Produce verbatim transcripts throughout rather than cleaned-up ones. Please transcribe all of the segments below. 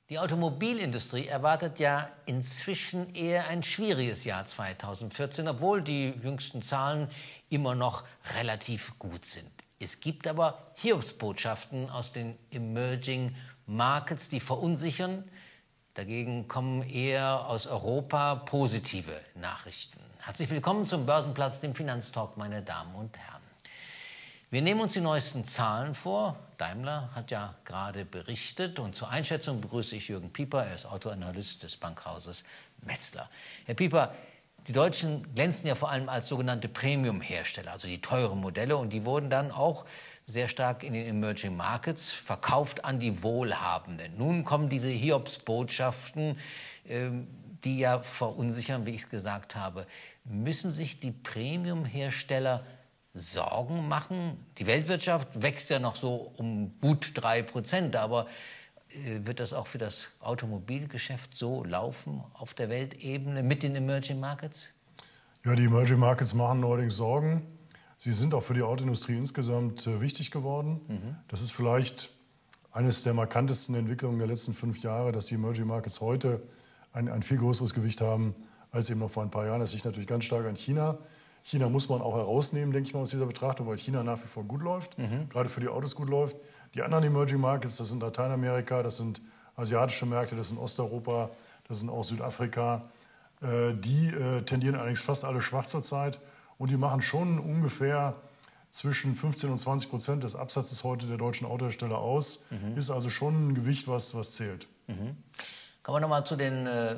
Die Automobilindustrie erwartet ja inzwischen eher ein schwieriges Jahr zweitausendvierzehn, obwohl die jüngsten Zahlen immer noch relativ gut sind. Es gibt aber Hiobsbotschaften aus den Emerging Markets, die verunsichern. Dagegen kommen eher aus Europa positive Nachrichten. Herzlich willkommen zum Börsenplatz, dem Finanztalk, meine Damen und Herren. Wir nehmen uns die neuesten Zahlen vor. Daimler hat ja gerade berichtet und zur Einschätzung begrüße ich Jürgen Pieper. Er ist Autoanalyst des Bankhauses Metzler. Herr Pieper, die Deutschen glänzen ja vor allem als sogenannte Premium-Hersteller, also die teuren Modelle, und die wurden dann auch sehr stark in den Emerging Markets verkauft an die Wohlhabenden. Nun kommen diese Hiobsbotschaften, äh, die ja verunsichern, wie ich es gesagt habe. Müssen sich die Premium-Hersteller Sorgen machen? Die Weltwirtschaft wächst ja noch so um gut drei Prozent, aber äh, wird das auch für das Automobilgeschäft so laufen auf der Weltebene mit den Emerging Markets? Ja, die Emerging Markets machen allerdings Sorgen. Sie sind auch für die Autoindustrie insgesamt äh, wichtig geworden. Mhm. Das ist vielleicht eines der markantesten Entwicklungen der letzten fünf Jahre, dass die Emerging Markets heute ein, ein viel größeres Gewicht haben als eben noch vor ein paar Jahren. Das liegt natürlich ganz stark an China. China muss man auch herausnehmen, denke ich mal, aus dieser Betrachtung, weil China nach wie vor gut läuft, mhm. gerade für die Autos gut läuft. Die anderen Emerging Markets, das sind Lateinamerika, das sind asiatische Märkte, das sind Osteuropa, das sind auch Südafrika. Äh, die äh, tendieren allerdings fast alle schwach zurzeit und die machen schon ungefähr zwischen fünfzehn und zwanzig Prozent des Absatzes heute der deutschen Autohersteller aus. Mhm. Ist also schon ein Gewicht, was, was zählt. Mhm. Kommen wir nochmal zu den äh,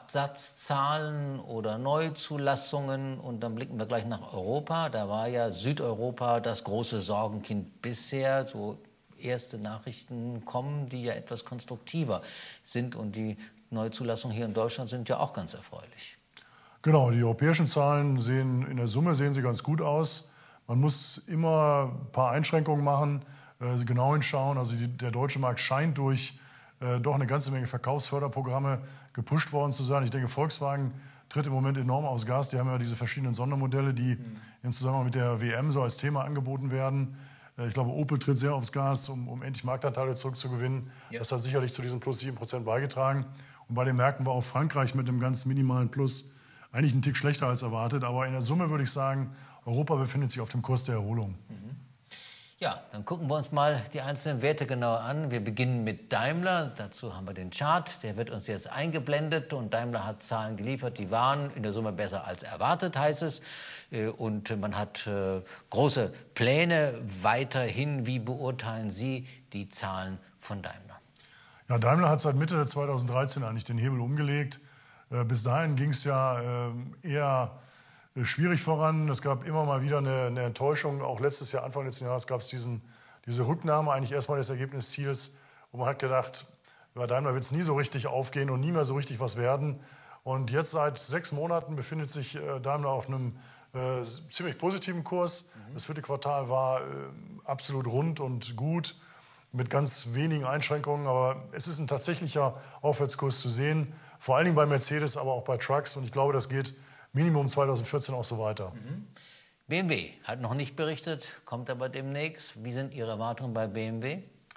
Absatzzahlen oder Neuzulassungen und dann blicken wir gleich nach Europa. Da war ja Südeuropa das große Sorgenkind bisher. So erste Nachrichten kommen, die ja etwas konstruktiver sind und die Neuzulassungen hier in Deutschland sind ja auch ganz erfreulich. Genau, die europäischen Zahlen sehen in der Summe sehen sie ganz gut aus. Man muss immer ein paar Einschränkungen machen, äh, genau hinschauen. Also die, der deutsche Markt scheint durch Äh, doch eine ganze Menge Verkaufsförderprogramme gepusht worden zu sein. Ich denke, Volkswagen tritt im Moment enorm aufs Gas. Die haben ja diese verschiedenen Sondermodelle, die mhm. im Zusammenhang mit der W M so als Thema angeboten werden. Äh, ich glaube, Opel tritt sehr aufs Gas, um, um endlich Marktanteile zurückzugewinnen. Ja. Das hat sicherlich zu diesem plus sieben Prozent beigetragen. Und bei den Märkten war auch Frankreich mit einem ganz minimalen Plus eigentlich einen Tick schlechter als erwartet. Aber in der Summe würde ich sagen, Europa befindet sich auf dem Kurs der Erholung. Mhm. Ja, dann gucken wir uns mal die einzelnen Werte genauer an. Wir beginnen mit Daimler. Dazu haben wir den Chart. Der wird uns jetzt eingeblendet. Und Daimler hat Zahlen geliefert, die waren in der Summe besser als erwartet, heißt es. Und man hat große Pläne weiterhin. Wie beurteilen Sie die Zahlen von Daimler? Ja, Daimler hat seit Mitte zweitausenddreizehn eigentlich den Hebel umgelegt. Bis dahin ging es ja eher schwierig voran. Es gab immer mal wieder eine, eine Enttäuschung. Auch letztes Jahr, Anfang letzten Jahres, gab es diesen, diese Rücknahme eigentlich erstmal des Ergebnisziels. Und man hat gedacht, bei Daimler wird es nie so richtig aufgehen und nie mehr so richtig was werden. Und jetzt seit sechs Monaten befindet sich äh, Daimler auf einem äh, ziemlich positiven Kurs. Mhm. Das vierte Quartal war äh, absolut rund und gut, mit ganz wenigen Einschränkungen. Aber es ist ein tatsächlicher Aufwärtskurs zu sehen, vor allen Dingen bei Mercedes, aber auch bei Trucks. Und ich glaube, das geht Minimum zweitausendvierzehn auch so weiter. Mhm. B M W hat noch nicht berichtet, kommt aber demnächst. Wie sind Ihre Erwartungen bei B M W?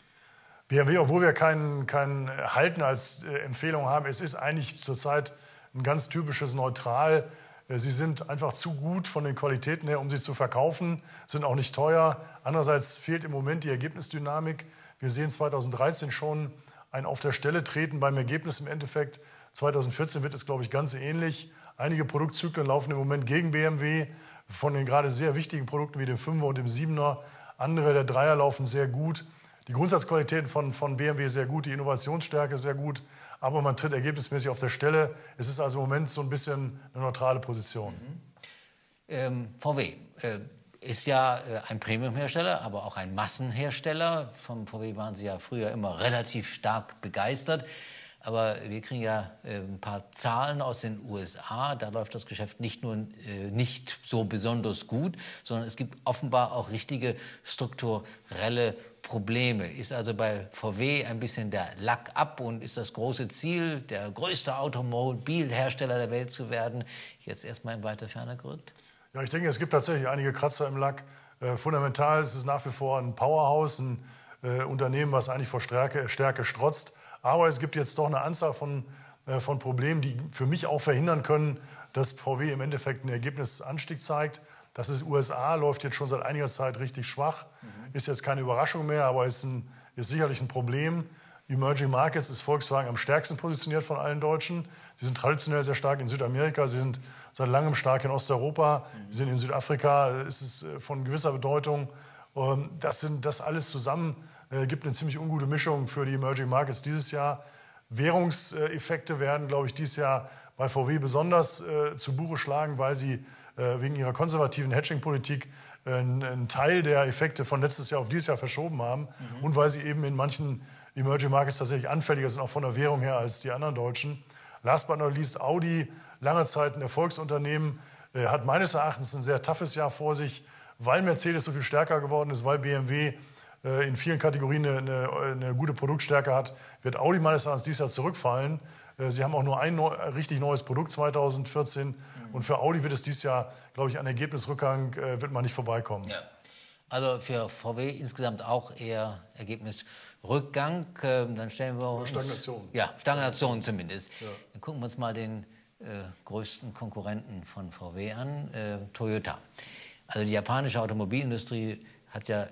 B M W, obwohl wir kein, kein Halten als äh, Empfehlung haben, es ist eigentlich zurzeit ein ganz typisches Neutral. Äh, sie sind einfach zu gut von den Qualitäten her, um sie zu verkaufen, sind auch nicht teuer. Andererseits fehlt im Moment die Ergebnisdynamik. Wir sehen zweitausenddreizehn schon ein Auf der Stelle treten beim Ergebnis im Endeffekt. zweitausendvierzehn wird es, glaube ich, ganz ähnlich. Einige Produktzyklen laufen im Moment gegen B M W, von den gerade sehr wichtigen Produkten wie dem Fünfer und dem Siebener. Andere der Dreier laufen sehr gut. Die Grundsatzqualitäten von, von B M W sehr gut, die Innovationsstärke sehr gut, aber man tritt ergebnismäßig auf der Stelle. Es ist also im Moment so ein bisschen eine neutrale Position. Mhm. Ähm, V W äh, ist ja äh, ein Premiumhersteller, aber auch ein Massenhersteller. Vom V W waren Sie ja früher immer relativ stark begeistert. Aber wir kriegen ja äh, ein paar Zahlen aus den U S A. Da läuft das Geschäft nicht nur äh, nicht so besonders gut, sondern es gibt offenbar auch richtige strukturelle Probleme. Ist also bei V W ein bisschen der Lack ab und ist das große Ziel, der größte Automobilhersteller der Welt zu werden, jetzt erstmal in weite Ferne gerückt? Ja, ich denke, es gibt tatsächlich einige Kratzer im Lack. Äh, fundamental ist es nach wie vor ein Powerhouse, ein äh, Unternehmen, was eigentlich vor Stärke, Stärke strotzt. Aber es gibt jetzt doch eine Anzahl von, äh, von Problemen, die für mich auch verhindern können, dass V W im Endeffekt einen Ergebnisanstieg zeigt. Das ist U S A, läuft jetzt schon seit einiger Zeit richtig schwach. Mhm. Ist jetzt keine Überraschung mehr, aber ist, ein, ist sicherlich ein Problem. Emerging Markets ist Volkswagen am stärksten positioniert von allen Deutschen. Sie sind traditionell sehr stark in Südamerika, sie sind seit langem stark in Osteuropa, mhm. sie sind in Südafrika, ist es von gewisser Bedeutung. Das, sind, das alles zusammen äh, gibt eine ziemlich ungute Mischung für die Emerging Markets dieses Jahr. Währungseffekte werden, glaube ich, dieses Jahr bei V W besonders äh, zu Buche schlagen, weil sie äh, wegen ihrer konservativen Hedging-Politik äh, einen Teil der Effekte von letztes Jahr auf dieses Jahr verschoben haben mhm. und weil sie eben in manchen Emerging Markets tatsächlich anfälliger sind, auch von der Währung her, als die anderen Deutschen. Last but not least, Audi, lange Zeit ein Erfolgsunternehmen, äh, hat meines Erachtens ein sehr toughes Jahr vor sich, weil Mercedes so viel stärker geworden ist, weil B M W äh, in vielen Kategorien eine, eine, eine gute Produktstärke hat, wird Audi meines Erachtens dieses Jahr zurückfallen. Äh, sie haben auch nur ein neu, richtig neues Produkt zwanzig vierzehn mhm. und für Audi wird es dieses Jahr, glaube ich, an Ergebnisrückgang äh, wird man nicht vorbeikommen. Ja. Also für V W insgesamt auch eher Ergebnisrückgang. Äh, dann stellen wir uns, Stagnation. Ja, Stagnation zumindest. Ja. Dann gucken wir uns mal den äh, größten Konkurrenten von V W an, äh, Toyota. Also die japanische Automobilindustrie hat ja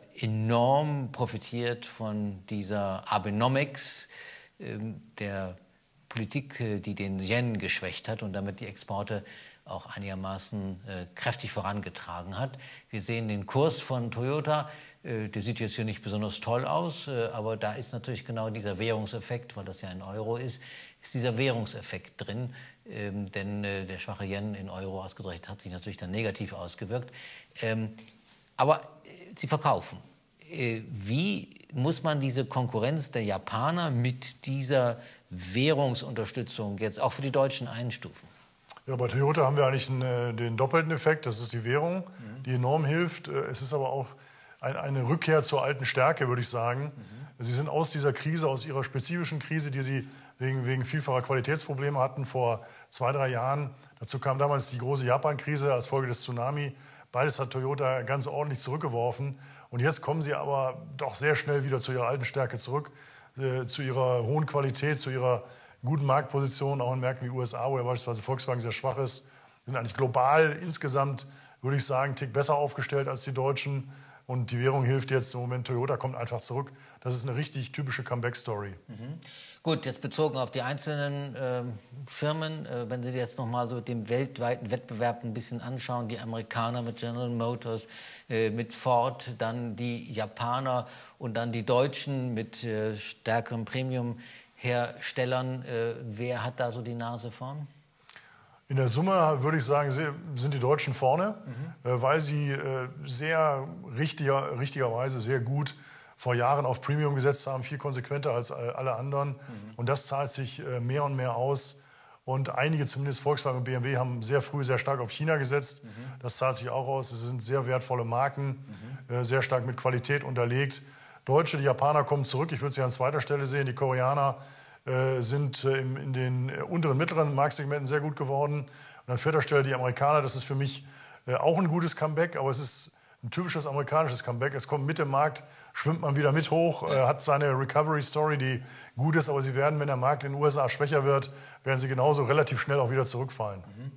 enorm profitiert von dieser Abenomics, äh, der Politik, die den Yen geschwächt hat und damit die Exporte auch einigermaßen äh, kräftig vorangetragen hat. Wir sehen den Kurs von Toyota, äh, der sieht jetzt hier nicht besonders toll aus, äh, aber da ist natürlich genau dieser Währungseffekt, weil das ja ein Euro ist, ist dieser Währungseffekt drin, ähm, denn äh, der schwache Yen in Euro ausgedrückt hat sich natürlich dann negativ ausgewirkt. Ähm, aber äh, sie verkaufen. Äh, wie muss man diese Konkurrenz der Japaner mit dieser Währungsunterstützung jetzt auch für die Deutschen einstufen? Ja, bei Toyota haben wir eigentlich einen, den doppelten Effekt. Das ist die Währung, mhm. die enorm hilft. Es ist aber auch ein, eine Rückkehr zur alten Stärke, würde ich sagen. Mhm. Sie sind aus dieser Krise, aus ihrer spezifischen Krise, die sie wegen, wegen vielfacher Qualitätsprobleme hatten vor zwei, drei Jahren. Dazu kam damals die große Japan-Krise als Folge des Tsunami. Beides hat Toyota ganz ordentlich zurückgeworfen. Und jetzt kommen sie aber doch sehr schnell wieder zu ihrer alten Stärke zurück, äh, zu ihrer hohen Qualität, zu ihrer guten Marktposition, auch in Märkten wie U S A, wo ja beispielsweise Volkswagen sehr schwach ist, sind eigentlich global insgesamt, würde ich sagen, einen Tick besser aufgestellt als die Deutschen. Und die Währung hilft jetzt im Moment. Toyota kommt einfach zurück. Das ist eine richtig typische Comeback-Story. Mhm. Gut, jetzt bezogen auf die einzelnen äh, Firmen, äh, wenn Sie jetzt noch mal so den weltweiten Wettbewerb ein bisschen anschauen, die Amerikaner mit General Motors, äh, mit Ford, dann die Japaner und dann die Deutschen mit äh, stärkerem Premium Herstellern, äh, wer hat da so die Nase vorn? In der Summe würde ich sagen, sind die Deutschen vorne, mhm. äh, weil sie äh, sehr richtiger, richtigerweise sehr gut vor Jahren auf Premium gesetzt haben, viel konsequenter als äh, alle anderen. Mhm. Und das zahlt sich äh, mehr und mehr aus. Und einige, zumindest Volkswagen und B M W, haben sehr früh sehr stark auf China gesetzt. Mhm. Das zahlt sich auch aus. Es sind sehr wertvolle Marken, mhm. äh, sehr stark mit Qualität unterlegt. Deutsche, die Japaner kommen zurück. Ich würde sie an zweiter Stelle sehen. Die Koreaner äh, sind äh, in, in den äh, unteren, mittleren Marktsegmenten sehr gut geworden. Und an vierter Stelle die Amerikaner. Das ist für mich äh, auch ein gutes Comeback, aber es ist ein typisches amerikanisches Comeback. Es kommt mit dem Markt, schwimmt man wieder mit hoch, äh, hat seine Recovery-Story, die gut ist. Aber sie werden, wenn der Markt in den U S A schwächer wird, werden sie genauso relativ schnell auch wieder zurückfallen. Mhm.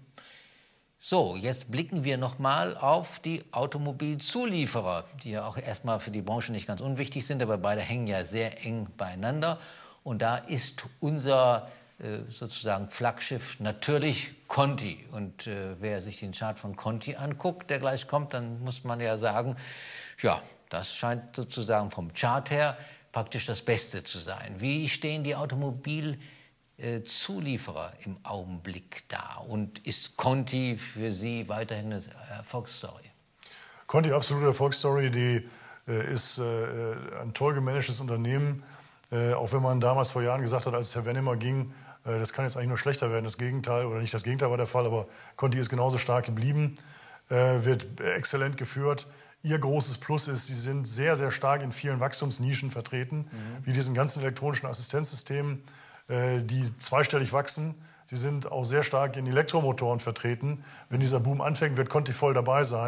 So, jetzt blicken wir nochmal auf die Automobilzulieferer, die ja auch erstmal für die Branche nicht ganz unwichtig sind, aber beide hängen ja sehr eng beieinander. Und da ist unser äh, sozusagen Flaggschiff natürlich Conti. Und äh, wer sich den Chart von Conti anguckt, der gleich kommt, dann muss man ja sagen, ja, das scheint sozusagen vom Chart her praktisch das Beste zu sein. Wie stehen die Automobil Zulieferer im Augenblick da? Und ist Conti für Sie weiterhin eine Erfolgsstory? Conti, absolute Erfolgsstory. Die äh, ist äh, ein toll gemanagtes Unternehmen. Äh, auch wenn man damals vor Jahren gesagt hat, als Herr Wennemer ging, äh, das kann jetzt eigentlich nur schlechter werden. Das Gegenteil, oder nicht das Gegenteil war der Fall, aber Conti ist genauso stark geblieben, äh, wird exzellent geführt. Ihr großes Plus ist, sie sind sehr, sehr stark in vielen Wachstumsnischen vertreten, mhm. wie diesen ganzen elektronischen Assistenzsystemen, die zweistellig wachsen. Sie sind auch sehr stark in Elektromotoren vertreten. Wenn dieser Boom anfängt, wird Conti voll dabei sein.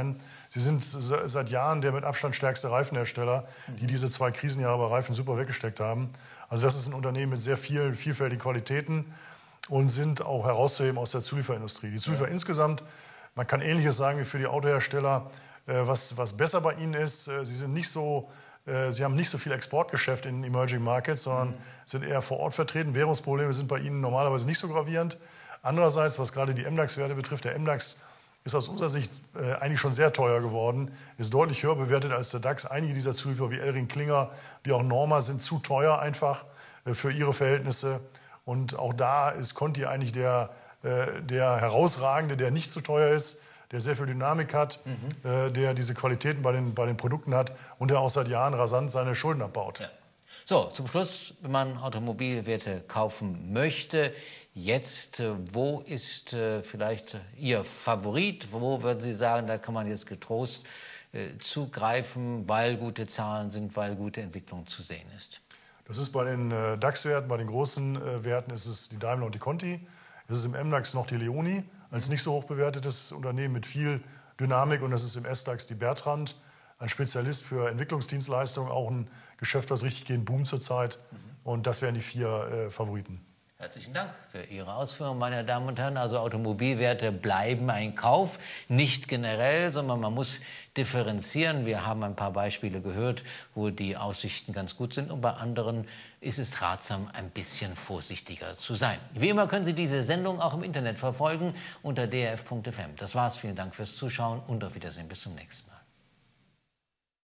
Sie sind seit Jahren der mit Abstand stärkste Reifenhersteller, die diese zwei Krisenjahre bei Reifen super weggesteckt haben. Also das ist ein Unternehmen mit sehr vielen, vielfältigen Qualitäten und sind auch herauszuheben aus der Zulieferindustrie. Die Zulieferer ja. insgesamt, man kann Ähnliches sagen wie für die Autohersteller, was, was besser bei ihnen ist, sie sind nicht so, sie haben nicht so viel Exportgeschäft in Emerging Markets, sondern mhm. sind eher vor Ort vertreten. Währungsprobleme sind bei ihnen normalerweise nicht so gravierend. Andererseits, was gerade die M DAX-Werte betrifft, der M DAX ist aus unserer Sicht äh, eigentlich schon sehr teuer geworden, ist deutlich höher bewertet als der DAX. Einige dieser Zulieferer wie Elring-Klinger, wie auch Norma sind zu teuer einfach äh, für ihre Verhältnisse. Und auch da ist Conti eigentlich der, äh, der herausragende, der nicht zu teuer ist, der sehr viel Dynamik hat, mhm. äh, der diese Qualitäten bei den, bei den Produkten hat und der auch seit Jahren rasant seine Schulden abbaut. Ja. So, zum Schluss, wenn man Automobilwerte kaufen möchte, jetzt, wo ist äh, vielleicht Ihr Favorit? Wo würden Sie sagen, da kann man jetzt getrost äh, zugreifen, weil gute Zahlen sind, weil gute Entwicklung zu sehen ist? Das ist bei den äh, DAX-Werten, bei den großen äh, Werten ist es die Daimler und die Conti. Es ist im M DAX noch die Leoni, als nicht so hoch bewertetes Unternehmen mit viel Dynamik. Und das ist im S DAX die Bertrand, ein Spezialist für Entwicklungsdienstleistungen, auch ein Geschäft, was richtig geht, boomt zurzeit. Mhm. Und das wären die vier äh, Favoriten. Herzlichen Dank für Ihre Ausführungen, meine Damen und Herren. Also Automobilwerte bleiben ein Kauf, nicht generell, sondern man muss differenzieren. Wir haben ein paar Beispiele gehört, wo die Aussichten ganz gut sind und bei anderen ist es ratsam, ein bisschen vorsichtiger zu sein. Wie immer können Sie diese Sendung auch im Internet verfolgen unter d r f punkt f m. Das war's, vielen Dank fürs Zuschauen und auf Wiedersehen, bis zum nächsten Mal.